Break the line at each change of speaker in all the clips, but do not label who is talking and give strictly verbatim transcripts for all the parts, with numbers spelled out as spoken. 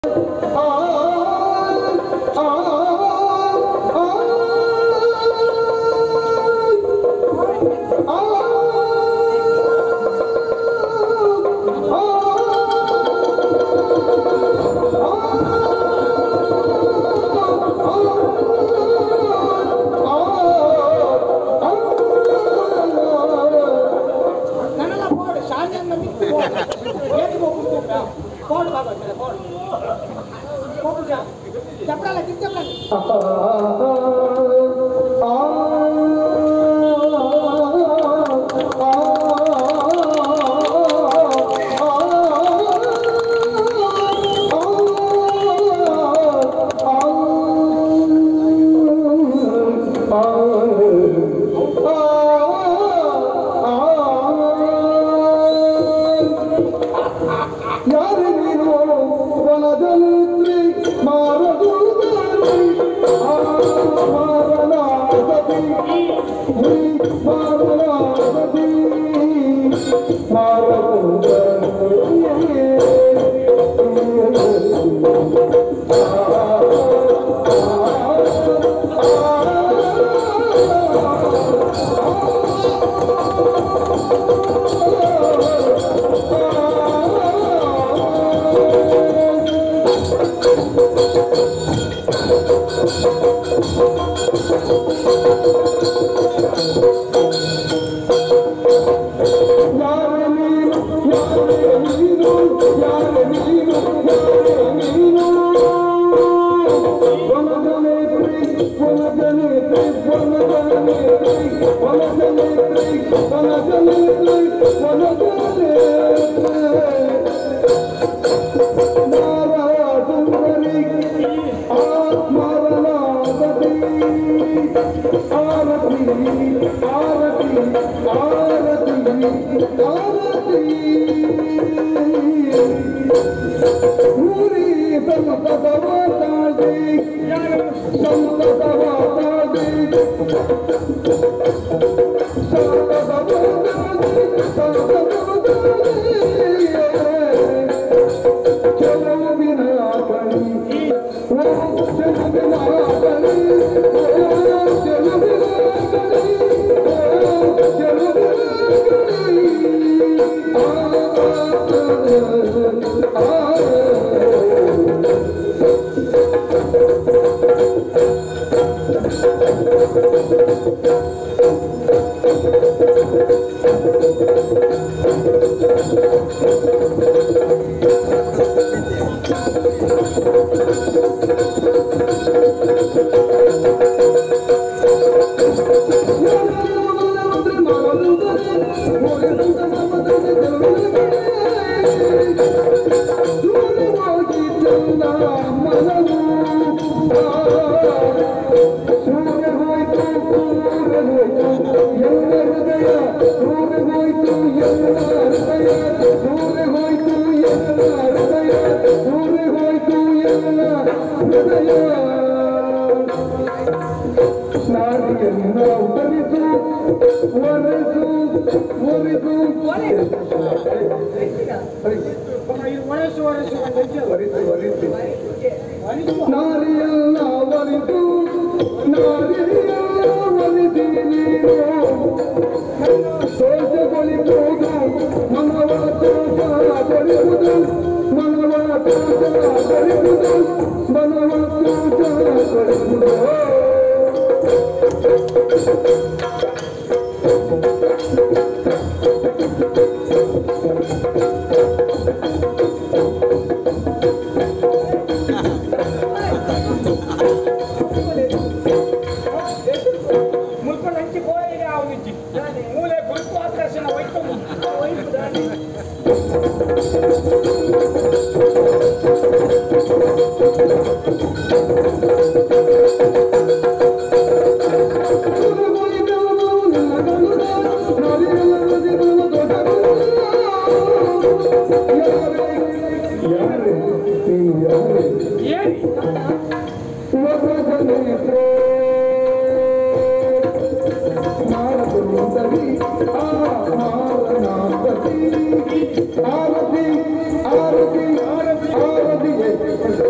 आरती आरती आरती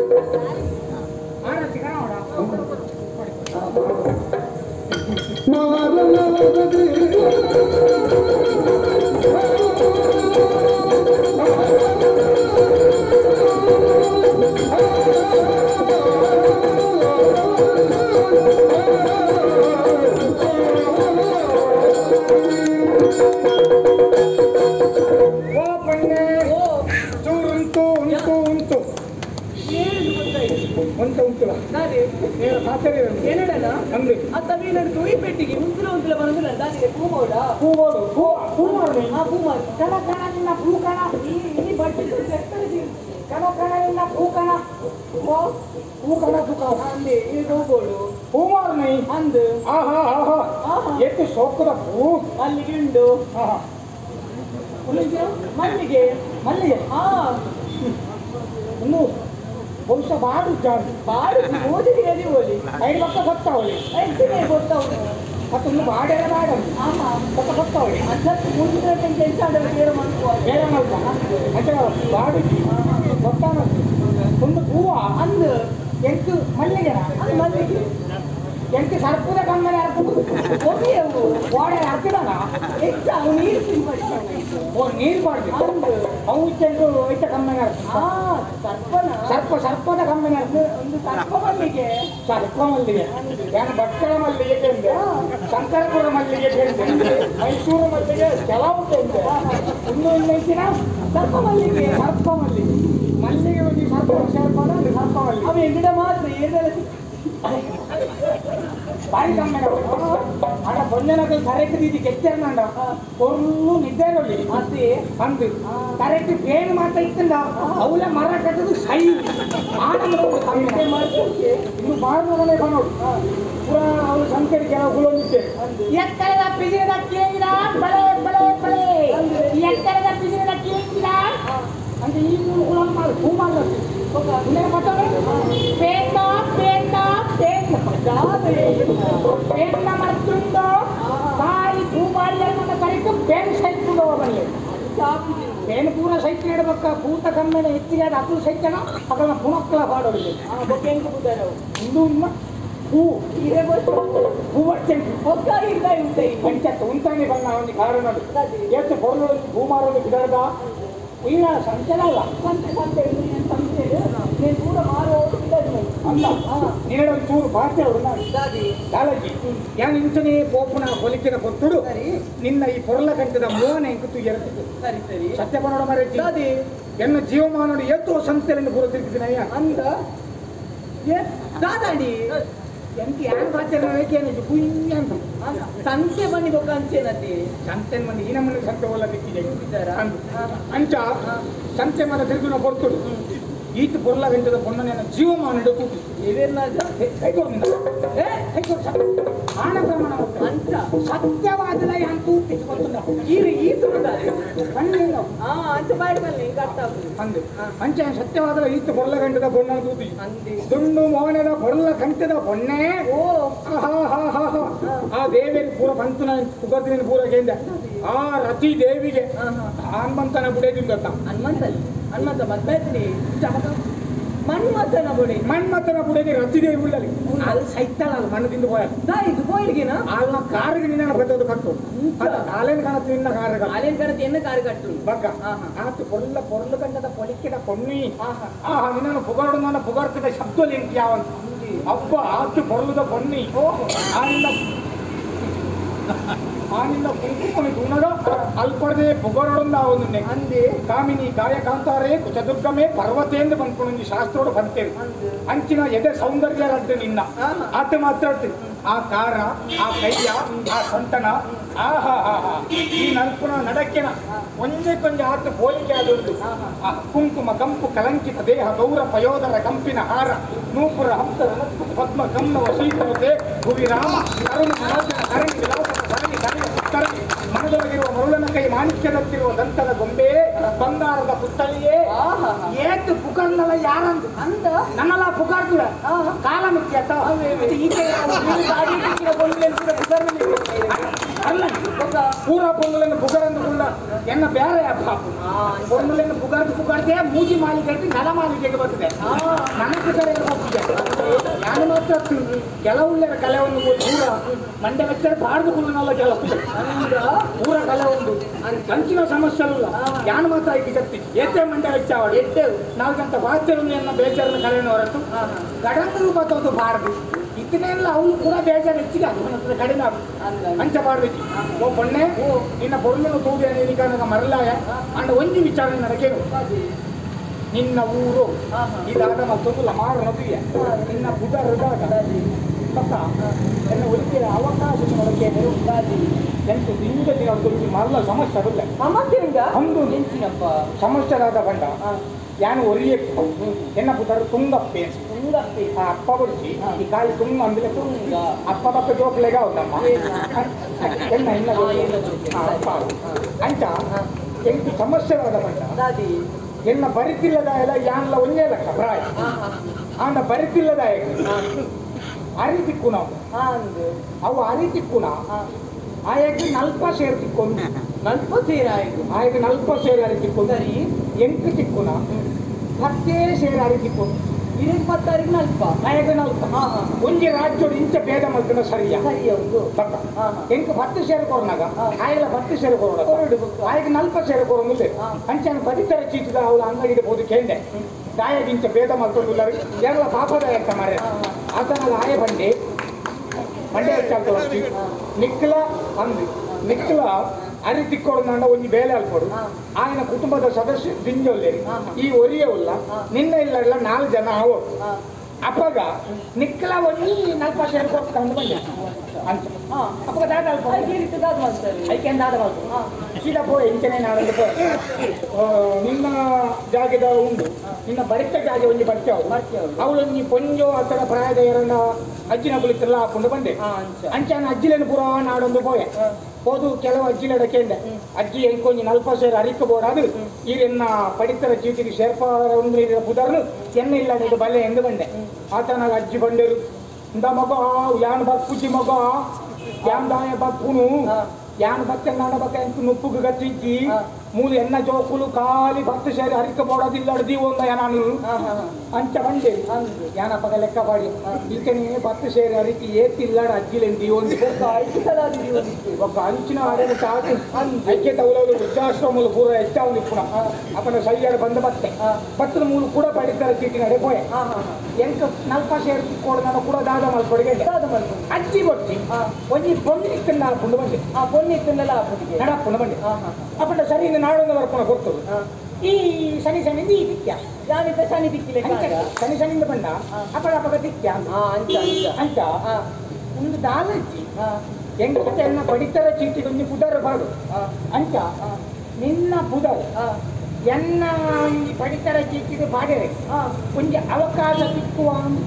ಮಲ್ಲಿಗೆ ಮಲ್ಲಿಗೆ ಹಾ ಇನ್ನು ಬಹುಶಃ ಬಾಡು ಜಾಡು ಬಾಡು ಓದಿಗೆ ಎದಿ ಓದಿ ಐದು ಪಕ್ಕ ಗೊತ್ತಾವಳಿ ಐದಿಗೆ ಗೊತ್ತಾವಳಿ ಮತ್ತೊಂದು ಬಾಡೆಲ್ಲ ಬಾಡ ಪಕ್ಕ ಗೊತ್ತಾವಳಿ ಅದಕ್ಕೆ ಮುಂದಿನ ಕೆಲಸ ಬೇರೆ ಮಾಡ್ಕೋ ಬೇರೆ ಮಾಡ್ಕೋ అంటే ಬಾಡು ಗೊತ್ತಾನ ಒಂದು ಹೂವ ಅಂದು ಎಂಟು ಮಲ್ಲಿಗೆ ಅದು ಮಲ್ಲಿಗೆ ಎಂಟು ಸರ್ಪದ ಕಮ್ಮನೆ ಹಾಕೊಂಡು ಒಮ್ಮೆಯವು ಓಡೆ ಹಾಕಿದಾನ ಹೆಚ್ಚು ಅವು ನೀರು ಸಿಂಪಡಿಸ್ತಾನೆ ಓ ನೀರು ಮಾಡಿ ಅವು ಚೆಂಡು ಐತ ಕಮ್ಮನೆ ಹಾ ಸರ್ಪನ ಸರ್ಪ ಸರ್ಪದ ಕಮ್ಮನೆ ಒಂದು ಸರ್ಪ ಮಲ್ಲಿಗೆ ಸರ್ಪ ಮಲ್ಲಿಗೆ ಏನು ಭಟ್ಕಳ ಮಲ್ಲಿಗೆ ಕೇಳಿದೆ ಶಂಕರಪುರ ಮಲ್ಲಿಗೆ ಕೇಳಿದೆ ಮೈಸೂರು ಮಲ್ಲಿಗೆ ಕೆಲವು ಕೇಳಿದೆ ಇನ್ನು ಇನ್ನೈತಿನ ಸರ್ಪ ಮಲ್ಲಿಗೆ ಸರ್ಪ ಮಲ್ಲಿಗೆ ಮಲ್ಲಿಗೆ ಒಂದು ಸರ್ಪ ಸರ್ಪ ಸರ್ಪ ಮಲ್ಲಿಗೆ ಅವು ಎಗಿಡ ಮಾತ್ರ ಏನೆಲ್ಲ ಬಾರಿ ಕಮ್ಮಿ ಆಡ ಬೊಂಜನಕ್ಕೆ ಕರೆಕ್ಟ್ ದೀದಿ ಕೆಚ್ಚಂಡ ಕೊರ್ಲು ನಿದ್ದೆಗೊಳ್ಳಿ ಅದೇ ಅಂದು ಕರೆಕ್ಟ್ ಬೇನು ಮಾತ್ರ ಇತ್ತಂಡ ಅವಳ ಮರ ಕಟ್ಟದು ಸೈ ಆಡ ಕಮ್ಮಿ ಮಾಡ್ತಾರೆ ಇನ್ನು ಬಾರ್ಮನೆ ಬಂದೋಡು ಪೂರಾ ಅವಳು ಸಂಖ್ಯೆ ಕೆಲವು ಹುಳೊಂದಿದ್ದೆ ಎತ್ತರದ ಪಿಜಿರದ ಕೇಳಿದ ಬಳೆ ಬಳೆ ಬಳೆ ಎತ್ತರದ ಪಿಜಿರದ ಕೇಳಿದ ಅಂತ ಈ ಮೂರು ಹುಳ ಮಾಡಿ ಹೂ ಮಾಡಬೇಕು ಇನ್ನೇನು ಮಾತಾಡ ಪೇಟ ಪೇಟ ಪೇಟ ಪೇಟ ಮತ್ತುಂಡು ಬಾಯಿ ಭೂಮಾರಿ ಅಂತ ಕರೀತು ಪೇನ್ ಸೈತ್ಕೊಂಡು ಬರಲಿ ಪೇನ್ ಪೂರ ಸೈತ್ ನೀಡಬೇಕ ಭೂತ ಕಮ್ಮಿನ ಹೆಚ್ಚಿಗೆ ಅದು ಅಕ್ಕಳು ಸೈತನ ಅದನ್ನ ಪುಣಕ್ಕಳ ಪಾಡೋರಿಗೆ ಇಂದು ಹೂ ಇದೇ ಹೂ ಬರ್ತೇನೆ ಹೊಕ್ಕ ಇಲ್ಲ ಉಂಟೆ ಪಂಚಾಯತ್ ಉಂಟಾನೆ ಬಂದ ಅವನಿಗೆ ಕಾರಣ ಎಷ್ಟು ಹೊರಗಡೆ ಹೂ ಮಾರೋದು ಬಿಡದ ಇಲ್ಲ ಸಂತೆಲ್ಲ ಅಲ್ಲ ಸಂತೆ ಸಂತೆ ಸಂತೆ ನೀನು ಕೂಡ ಮಾರೋದು ಅಲ್ಲ ನೀನು ಒಂದು ಚೂರು ಭಾಷೆ ದಾಲಜಿ ಯಾನ್ ಇಂಚನೆ ಪೋಪನ ಹೊಲಿಕೆನ ಕೊಟ್ಟುಡು ನಿನ್ನ ಈ ಪೊರಲ ಕಂಟದ ಮೋಹನ ಎಂಕುತ್ತು ಎರತಿತ್ತು ಸರಿ ಸರಿ ಸತ್ಯ ಪನೋಡ ಮರೆ ಎನ್ನ ಜೀವಮಾನೋಡು ಎತ್ತು ಸಂತೆಯನ್ನು ಪೂರ ತಿರುಗಿದಿನಯ್ಯ ಅಂದ ದಾದಾಡಿ ಎಂಕಿ ಯಾರು ಭಾಷೆ ಕುಯ್ಯ ಅಂತ ಸಂತೆ ಬಂದಿದ್ದು ಅಂಚೆನತಿ ಸಂತೆ ಮಂದಿ ಈ ನಮ್ಮನೆ ಸಂತೆ ಒಲ್ಲ ಬಿಟ್ಟಿದೆ ಅಂಚ ಸಂತೆ ಮರ ತಿರುಗಿನ ಕೊಡ್ತುಡು ಈತ ಪೊರ್ಲ ಗಂಟದ ಪೊಣ್ಣನ ಜೀವಮಾನ ಕೂತು ಆಣ ಪ್ರಮಾಣ ಅಂತ ಸತ್ಯವಾದ ಅಂತೂ ಈ ಅಂದು ಅಂಚ ಸತ್ಯವಾದ ಈತ ಪೊರ್ಲ ಗಂಟದ ಪೊಣ್ಣ ತೂತಿ ದುಂಡು ಮೋಹನದ ಪೊರ್ಲ ಗಂಟದ ಪೊಣ್ಣೆ ಓ ಆ ದೇವಿಗೆ ಪೂರ ಪಂತನ ಪುಗತಿನ ಪೂರ ಕೇಂದ್ರ ಆ ರತಿ ದೇವಿಗೆ ಹನುಮಂತನ ಬುಡೇದಿಂದ ಹನುಮಂತಲ್ಲಿ ಹನುಮಂತ ಮದ್ಮೇತ್ರಿ ಮನ್ಮಥನ ಬುಡಿ ಮನ್ಮಥನ ಬುಡೇದಿ ರತಿದೇವಿ ಉಳ್ಳಲಿ ಅಲ್ಲಿ ಸೈತಲ್ಲ ಅದು ಮಣ್ಣದಿಂದ ಹೋಯಲ್ಲ ಇದು ಹೋಯ್ಲಿಗೆನ ಅಲ್ಲ ಕಾರಿಗೆ ನಿನ್ನ ಬದ್ದದು ಕಟ್ಟು ಕಾಲೇನ್ ಕಾಣತ್ತು ನಿನ್ನ ಕಾರ ಕಾಲೇನ್ ಕಾಣತ್ತು ಎನ್ನ ಕಾರ್ ಕಟ್ಟು ಬಗ್ಗ ಆತು ಪೊರ್ಲ ಪೊರ್ಲು ಗಂಡದ ಪೊಲಿಕೆದ ಪೊಣ್ಣಿ ಆಹಾ ನಿನ್ನನ್ನು ಪುಗಾಡು ನನ್ನ ಪುಗಾಡ್ತಿದ್ದ ಶಬ್ದದಲ್ಲಿ ಎಂತ ಯಾವಂತ ಅಬ್ಬ ಆತು ಪೊರ್ಲದ ಪೊಣ್ಣಿ ಆನಿಂದ ಆನಿಂದ ಕುಂಕುಮನಿ ಗುಣಗ ಅಲ್ಪಡೆ ಪೊಗರೊಂದ ಒಂದು ಅಂದೆ ಕಾಮಿನಿ ಕಾಯಕಾಂತಾರೆ ಚತುರ್ಗಮೆ ಪರ್ವತೇಂದು ಬಂದ್ಕೊಂಡು ಶಾಸ್ತ್ರೋಡು ಬಂತೇವೆ ಅಂಚಿನ ಎದೆ ಸೌಂದರ್ಯ ಅಡ್ಡು ನಿನ್ನ ಆತ ಮಾತಾಡ್ತೀವಿ ಆ ಕಾರ ಆ ಕೈಯ ಆ ಸೊಂಟನ ಆಹಾ ಹಾ ಹಾ ಈ ನಲ್ಪುನ ನಡಕ್ಕೆನ ಒಂದೇ ಕೊಂಚ ಆತು ಹೋಲಿಕೆ ಆದುಂಟು ಆ ಕುಂಕುಮ ಕಂಪು ಕಲಂಕಿತ ದೇಹ ಗೌರ ಪಯೋಧರ ಕಂಪಿನ ಹಾರ ನೂಪುರ ಹಂಸರ ಪದ್ಮ ಗಮ್ನವ ಶೀತಲತೆ ಭುವಿ ರಾಮ ಕರುಣ ಮನೋಜನ ಕರಣಿ ವಿಲಾಸದ ಸರಣಿ ಕರಣಿ ಕರಣಿ ಮನದೊಳಗಿರುವ ಮರುಳನ ಕೈ ಮಾಣಿಕ್ಯದತ್ತಿರುವ ದಂತದ ಗೊಂಬೆ ಬಂಗಾರದ ಪುತ್ತಳಿಯೇ ಏತು ಪುಕರ್ನಲ್ಲ ಯಾರಂದು ಅಂದ ನನ್ನಲ್ಲ ಪುಕಾರ್ದುಳ ಕಾಲ ಮುಖ್ಯ ಈಚೆ ಅಲ್ಲ ಪೂರ ಪೊಂಗಲನ್ನು ಪುಗರಂದು ಕೂಡ ಎನ್ನ ಬೇರೆ ಪೊಂಗಲನ್ನು ಪುಗಾರ್ದು ಪುಗಾಡ್ದೆ ಮೂಜಿ ಮಾಲಿಕೆ ನಡ ಮಾಲಿಕೆಗೆ ಬರ್ತದೆ ನನ್ನ ಪುಗರ ಹೋಗ್ತಿದೆ ನಾನು ಮಾತ್ರ ಮಾತ್ರ ಕೆಲವುಳ್ಳ ಕಲೆ ಒಂದು ಪೂರ ಮಂಡ್ಯ ವೆಚ್ಚ ಬಾರ್ದು ಕುಳ್ಳನಲ್ಲ ಕೆಲವು ಪೂರ ಕಲೆ ಒಂದು ಕಂಚಿನ ಸಮಸ್ಯೆ ಅಲ್ಲ ಯಾನು ಮಾತ್ರ ಐದು ಶಕ್ತಿ ಎತ್ತೆ ಮಂಡ್ಯ ವೆಚ್ಚ ಅವಳು ಎತ್ತೆ ನಾಲ್ಕಂತ ಬಾಧ್ಯರನ್ನ ಬೇಜಾರನ್ನ ಕಲೆಯನ್ನು ಹೊರತು ಗಡಂಗರು ಬತ್ತೋದು ಬಾರದು ಇದನ್ನೆಲ್ಲ ಅವಳು ಕೂಡ ಬೇಜಾರು ಹೆಚ್ಚಿಗೆ ಹತ್ರ ಕಡಿಮೆ ಅಂಚ ಬಾರ್ಬೇಕು ಓ ಬೊಣ್ಣೆ ನಿನ್ನ ಬೊಣ್ಣೆನು ತೂಬಿ ನೀನಿಕ ಮರಲಾಯ ಅಂಡ ಒಂಜಿ ವಿಚಾರಣೆ ನಡೆಕೇನು ನಿನ್ನ ಊರು ಇದಾದ ಮತ್ತೊಂದು ಮಾರ ನದಿಯ ನಿನ್ನ ಬುಧ ಹೃದಯ ಪಕ್ಕ ಎನ್ನ ಒಲಿಕೆ ಅವಕಾಶ ನೋಡಕ್ಕೆ ಎಂಟು ದಿಂದ ದಿನ ಮರಲ ಸಮಸ್ಯೆ ಅಲ್ಲ
ಸಮಸ್ಯೆಯಿಂದ
ಒಂದು
ನೆಂಚಿನಪ್ಪ
ಸಮಸ್ಯೆರಾದ ಬಂಡ ಯಾನು ಒರಿಯ ಎನ್ನ ಬುಧರು ತುಂಗಪ್ಪೆ
ತುಂಗಪ್ಪೆ
ಆ ಅಪ್ಪ ಬಡಿಸಿ ಈ ಕಾಲಿ ತುಂಗ ಅಂದ್ರೆ ತುಂಗ ಅಪ್ಪ ಪಕ್ಕ ಜೋಕ್ಲೆಗ ಹೌದಮ್ಮ ಎನ್ನ ಇನ್ನ ಅಪ್ಪ ಅಂಚ ಎಂಟು ಸಮಸ್ಯೆರಾದ ಬಂಡ ಎನ್ನ ಬರಿತಿಲ್ಲದ ಎಲ್ಲ ಯಾನ್ಲ ಒಂದೇ ಲಕ್ಷ ಪ್ರಾಯ ಆಂಡ ಬರಿತಿಲ್ಲದ ಅರಿ ತಿಕ್ಕು ನಾವು ಅವು ಅರಿ ತಿಕ್ಕುನ ಆಯಕ್ಕೆ ನಲ್ಪ ಸೇರು ತಿಕ್ಕೊಂಡು
ನಲ್ಪ ಸೇರ ಆಯ್ತು
ಆಯಕ್ಕೆ ನಲ್ಪ ಸೇರು ಅರಿ ತಿಕ್ಕೊಂಡು
ಸರಿ
ಎಂಟು ತಿಕ್ಕುನ ಹತ್ತೇ ಸೇರು ಅರಿ ತಿಕ್ಕೊಂಡು
ಇದಕ್ಕೆ ಪತ್ತಾರಿಗೆ ನಲ್ಪ
ಆಯಕ್ಕೆ ನಲ್ಪ ಒಂಜಿ ರಾಜ್ಯೋಡು ಇಂಚ ಭೇದ ಮಲ್ಕನ ಸರಿಯ
ಸರಿ ಹೌದು
ಪಕ್ಕ ಎಂಟು ಹತ್ತು ಸೇರು ಕೊರನಾಗ ಆಯಲ್ಲ ಹತ್ತು ಸೇರು ಕೊರೋಣ ಆಯಕ್ಕೆ ನಲ್ಪ ಸೇರು ಕೊರೊಂದಿಲ್ಲ ಅಂಚನ ಬದಿತರ ಚೀಟಿದ ಅವಳ ಅಂಗಡಿಗೆ ಹೋದು ಕೇಂದೆ ದಾಯದಿಂಚ ಭೇದ ಮಲ್ಕೊಂಡು ಎಲ್ಲ ಪಾಪದಾಯ ಅಂತ ಮಾರ ಆತನ ಆಯ ಬಂಡೆ ಮಂಡ್ಯ ಹೆಚ್ಚಾಗ್ತವ ನಿಕ್ಕಲ ಅಂದು ನಿಕ್ಕಲ ಅರಿ ತಿಕ್ಕೊಡು ಒಂಜಿ ಬೇಲೆ ಅಲ್ಪಡು ఆయన ಕುಟುಂಬದ ಸದಸ್ಯ ದಿಂಜೊಲ್ಲೇರಿ ಈ ಒರಿಯ ಉಲ್ಲ ನಿನ್ನ ಇಲ್ಲ ನಾಲ್ಕು ಜನ ಅವು ಅಪ್ಪಗ ನಿಕ್ಕಲ ಒಂಜಿ ನಲ್ಪ ಸೇರು ಕೊಡ್ಕೊಂಡು ಬಂದೆ ಅಂತ ಅಪ್ಪಗ ದಾದ ಅಲ್ಪ ಐಕೆ ದಾದ ಅಲ್ಪ ಸೀದಾ ಪೋ ಇಂಚನೆ ನಾಡಲ್ಲಿ ಪೋ ನಿನ್ನ ಜಾಗದ ಉಂಡು ನಿನ್ನ ಬರಿತ ಜಾಗ ಒಂಜಿ ಬರ್ತಾವು ಅವಳು ನೀ ಪೊಂಜೋ ಅತರ ಪ್ರಾಯದ ಎರಡ ಅಜ್ಜಿನ ಕುಳಿತಿರಲ್ಲ ಹಾಕೊಂಡು ಬಂದೆ ಅಂಚಾನ ಅಜ್ಜಿಲೇನು ಪುರ ನಾಡೊಂದು ಪೋಯೆ ಹೋದು ಕೆಲವು ಅಜ್ಜಿಲಡ ಕೇಂದ್ರ ಅಜ್ಜಿ ಎಂಕೊಂಜಿ ನಲ್ಪ ಸೇರು ಅರಿಕ ಬೋಡಾದು ಈರೆನ್ನ ಪಡಿತರ ಚೀಟಿಗೆ ಸೇರ್ಪಾರ ಒಂದು ಪುದರ್ನು ಎನ್ನ ಇಲ್ಲ ಬಲ್ಲೆ ಎಂದು ಬಂದೆ ಆತನಾಗ ಅಜ್ಜಿ ಬಂದರು ಇಂದ ಮಗ ಯಾನ್ ಬಕ್ಕುಜಿ ಮಗ ಯಾನ್ ದಾಯ ಬಕ್ಕುನು ಯಾನ್ ಬಕ್ಕ ನಾಡ ಬಕ್ಕ ಎಂತ ನುಪ್ಪುಗ ಗಚ್ಚಿಜ್ಜಿ ಮೂಲ ಎನ್ನ ಜೋಕುಲು ಖಾಲಿ ಭಕ್ತ ಸೇರಿ ಅರಿಕ ಬೋಡೋದಿಲ್ಲ ಅಡ್ದಿ ಒಂದ ನಾನು ಅಂಚ ಬಂದೆ ಯಾನಪ್ಪಗ ಲೆಕ್ಕ ಪಾಡಿ ಈಚನೆ ಭಕ್ತ ಸೇರಿ ಅರಿಕೆ ಏತಿಲ್ಲ ಅಜ್ಜಿಲೆಂದಿ ಒಂದು ಒಬ್ಬ ಅಂಚಿನ ಆಡಳಿತ ಸಾಕು ಐಕ್ಯ ತೌಲವರು ವೃದ್ಧಾಶ್ರಮಗಳು ಪೂರ ಹೆಚ್ಚಾವು ನಿಪುಣ ಅಪ್ಪನ ಸರಿಯಾದ ಬಂದ ಬತ್ತೆ ಭಕ್ತರ ಮೂಲ ಕೂಡ ಪಡಿತಾರೆ ಚೀಟಿ ನಡೆ ಪೋಯೆ ಎಂಕ ನಲ್ಪ ಸೇರಿ ತಿಕ್ಕೋಡು ನಾನು ಕೂಡ ದಾದ ಮಲ್ಕೊಡಿಗೆ ಅಜ್ಜಿ ಬಟ್ಟಿ ಒಂಜಿ ಪೊನ್ನಿ ತಿನ್ನ ಹಾಕೊಂಡು ಬಂದೆ
ಆ ಪೊನ್ನಿ ತಿನ್ನಲ್ಲ ಹಾಕೊಂಡು
ನಡಾಕೊಂಡು ಬಂದೆ ಅಪ್ಪನ ಸರಿ ನಾಡೊಂದು ಬರ್ಕೊಂಡು ಕೊಡ್ತದೆ ಈ ಶನಿ ಶನಿಂದ ಈ ದಿಕ್ಕ್ಯ
ಯಾನಿದ್ದ ಶನಿ ದಿಕ್ಕಿಲೆ
ಶನಿ ಶನಿಂದ ಬಂದ ಅಪ್ಪಳ ಅಪ್ಪಗ ದಿಕ್ಕ್ಯ
ಅಂಚ
ಅಂತ ಒಂದು ದಾಲಜ್ಜಿ ಎಂಟು ಎನ್ನ ಪಡಿತರ ಚೀಟಿ ಒಂಜಿ ಪುದರ್ ಬಾಡು ಅಂಚ ನಿನ್ನ ಪುದರ್ ಎನ್ನ ಈ ಪಡಿತರ ಚೀಟಿಗೆ ಬಾಡಿರೆ ಒಂಜಿ ಅವಕಾಶ ಸಿಕ್ಕುವ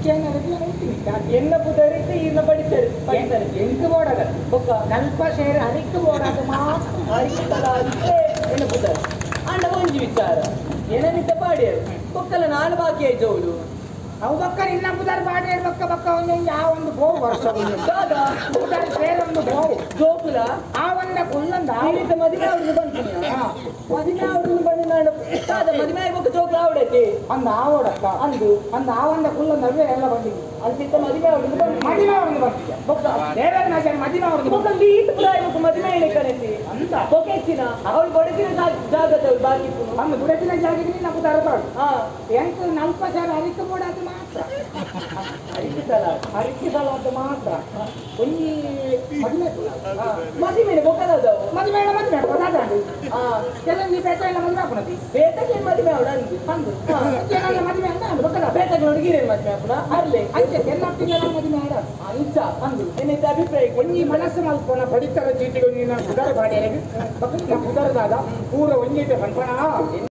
ಎನ್ನ ಪುದರಿದ್ದು ಇನ್ನ ಪಡಿತಾರೆ ಪಡಿತಾರೆ
ಎಂಟು ಬೋಡದ ನಲ್ಪ ಸೇರಿ ಅರಿಕೆ ಬೋಡದ ಮಾತ್ರ
ಎನ್ನ ಪುದರ್ ಅಂಡ ಒಂಜಿ ವಿಚಾರ ಏನನಿದ್ದ ಪಾಡ್ಯಾರು ಬೊಕ್ಕಲ್ಲ ನಾನು ಬಾಕಿ ಆಯ್ತವಳು
ಅವು ಬಕ್ಕ ನಿನ್ನ ಪುದರ್ ಬಾಡಿ ಬಕ್ಕ ಬಕ್ಕ ಒಂದು ಯಾವ ಒಂದು ಬೋವು ವರ್ಷ ಪುದರ್ ಸೇರೊಂದು ಬೋವು
ಜೋಕುಲ
ಆ ಒಂದ ಕುಲ್ಲಂದ
ಆಡಿದ ಮದುವೆ ಅವ್ರನ್ನ ಬಂತೀನಿ ಮದುವೆ ಅವ್ರನ್ನ ಬಂದು ನಾನು ಕಾದ ಮದುವೆ ಆಗೋಕೆ ಜೋಕುಲ ಆವಡಕ್ಕೆ
ಅಂದ ಆವಡಕ್ಕ
ಅಂದು
ಅಂದ ಆ ಒಂದ ಕುಲ್ಲಂದವೇ ಎಲ್ಲ ಬಂದಿದೆ
ಅಂತಿದ್ದ ಮದುವೆ ಅವ್ರನ್ನ ಬಂದು
ಮದುವೆ ಅವ್ರನ್ನ ಬರ್ತಿದ್ದೆ
ಬೊಕ್ಕ
ದೇವರ ನಾಜನ ಮದುವೆ ಅವ್ರನ್ನ
ಬೊಕ್ಕ ಲೀಟ್ ಪುರಾಯ ಬೊಕ್ಕ ಮದುವೆ ಏನೇ ಕರೆಸಿ
ಅಂತ
ಬೊಕ್ಕ ಹೆಚ್ಚಿನ ಅವಳು ಬಡಗಿನ ಜಾಗದವ್ರು ಬಾಕಿ
ಒಂದು ಗುಡಗಿನ ಜಾಗಕ್ಕೆ ನಿನ್ನ ಪುದರ್ ಬಾಡು
ಹಾ
ಎಂಟು ನಲ್ಪ ಸೇರಿ ಅರಿಕೆ ಬೋಡಾದ ಮಾತ್ರ
ಅರಿಕೆ ಸಲ
ಅರಿಕೆ ಸಲವಾದ ಮಾತ್ರ ಒಂಜಿ ಮದುವೆ
ಮದುವೆ ಬೊಕ್ಕದವು
ಮದುವೆ ಮದುವೆ ಪದಾರ್ಥ
ಹಾ
ಕೆಲವು ಈ ಬೇಟ ಎಲ್ಲ ಮದುವೆ ಹಾಕೋಣದಿ
ಬೇಟಕ್ಕೆ ಮದುವೆ ಅವಳು ಅಂದು
ಅಂದು ಏನಲ್ಲ ಮದುವೆ ಅಂತ ಅಂದು ಗೊತ್ತಲ್ಲ
ಬೇಟಕ್ಕೆ ಹುಡುಗಿರೇ ಮದುವೆ ಹಾಕೋಣ ಅಲ್ಲೇ
ಅಂಚೆ ಎಲ್ಲ ತಿಂಗಳ ಮದುವೆ ಆಡ
ಅಂಚ ಅಂದು ಏನಿದ್ದ ಅಭಿಪ್ರಾಯ
ಒಂಜಿ ಮನಸ್ಸು ಮಲ್ಪನ ಪಡಿತರ ಚೀಟಿಗೆ ನಿನ್ನ ಪುದರ್ ಬಾಡಿಯಾಗಿ ಪುದರದಾದ ಪೂರ ಒಂಜಿ ಕಣ್ಪಣ